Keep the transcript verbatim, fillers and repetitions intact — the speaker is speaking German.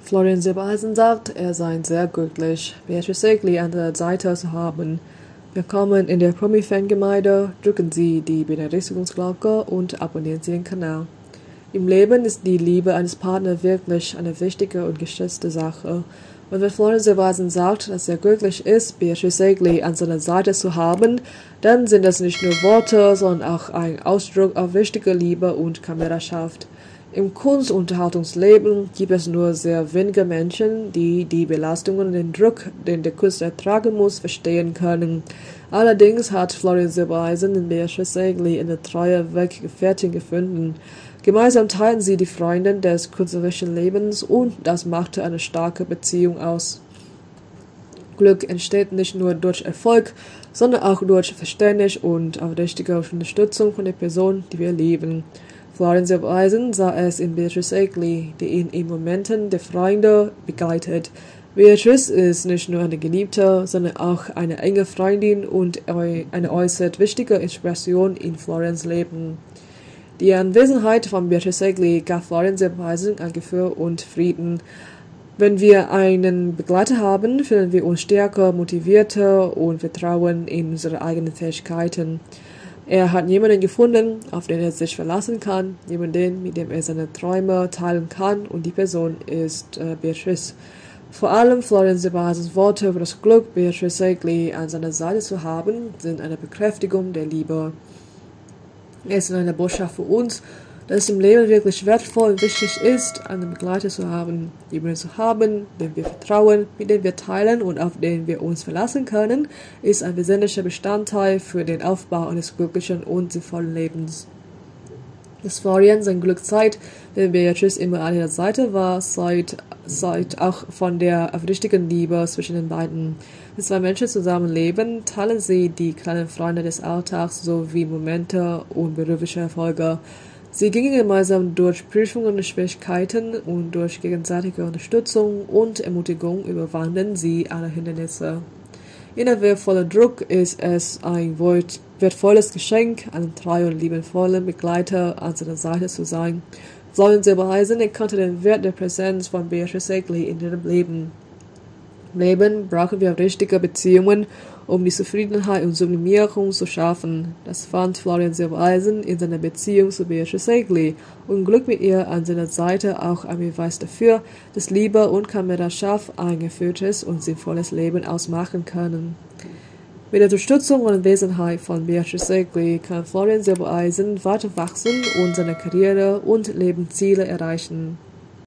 Florian Silbereisen sagt, er sei sehr glücklich, Beatrice Egli an der Seite zu haben. Willkommen in der Promi-Fangemeinde, drücken Sie die Benachrichtigungsglocke und abonnieren Sie den Kanal. Im Leben ist die Liebe eines Partners wirklich eine wichtige und geschätzte Sache. Und wenn Florian Silbereisen sagt, dass er glücklich ist, Beatrice Egli an seiner Seite zu haben, dann sind das nicht nur Worte, sondern auch ein Ausdruck auf richtige Liebe und Kameradschaft. Im Kunst- und Unterhaltungsleben gibt es nur sehr wenige Menschen, die die Belastungen und den Druck, den der Künstler ertragen muss, verstehen können. Allerdings hat Florian Silbereisen in Beatrice Egli eine treue Weggefährtin gefunden. Gemeinsam teilen sie die Freuden des künstlerischen Lebens und das machte eine starke Beziehung aus. Glück entsteht nicht nur durch Erfolg, sondern auch durch Verständnis und aufrichtige Unterstützung von der Person, die wir lieben. Florian Silbereisen sah es in Beatrice Egli, die ihn in Momenten der Freunde begleitet. Beatrice ist nicht nur eine Geliebte, sondern auch eine enge Freundin und eine äußerst wichtige Inspiration in Florians Leben. Die Anwesenheit von Beatrice Egli gab Florian Silbereisen ein Gefühl und Frieden. Wenn wir einen Begleiter haben, fühlen wir uns stärker, motivierter und vertrauen in unsere eigenen Fähigkeiten. Er hat jemanden gefunden, auf den er sich verlassen kann, jemanden, mit dem er seine Träume teilen kann, und die Person ist äh, Beatrice. Vor allem Florian Silbereisens Worte über das Glück, Beatrice Egli an seiner Seite zu haben, sind eine Bekräftigung der Liebe. Es ist eine Botschaft für uns, dass es im Leben wirklich wertvoll und wichtig ist, einen Begleiter zu haben, jemanden zu haben, dem wir vertrauen, mit dem wir teilen und auf den wir uns verlassen können, ist ein wesentlicher Bestandteil für den Aufbau eines glücklichen und sinnvollen Lebens. Dass Florian sein Glück zeigt, wenn Beatrice immer an ihrer Seite war, zeigt, zeigt auch von der aufrichtigen Liebe zwischen den beiden. Wenn zwei Menschen zusammenleben, teilen sie die kleinen Freunde des Alltags sowie Momente und berufliche Erfolge. Sie gingen gemeinsam durch Prüfungen und Schwierigkeiten und durch gegenseitige Unterstützung und Ermutigung überwanden sie alle Hindernisse. In einem wertvollen Druck ist es ein wertvolles Geschenk, einen treuen und liebevollen Begleiter an seiner Seite zu sein. Florian Silbereisen erkannte den Wert der Präsenz von Beatrice Egli in ihrem Leben. Im Leben brauchen wir richtige Beziehungen, um die Zufriedenheit und Sublimierung zu schaffen. Das fand Florian Silbereisen in seiner Beziehung zu Beatrice Egli und Glück mit ihr an seiner Seite auch ein Beweis dafür, dass Liebe und Kameradschaft ein erfülltes und sinnvolles Leben ausmachen können. Mit der Unterstützung und Anwesenheit von Beatrice Egli kann Florian Silbereisen weiter wachsen und seine Karriere und Lebensziele erreichen.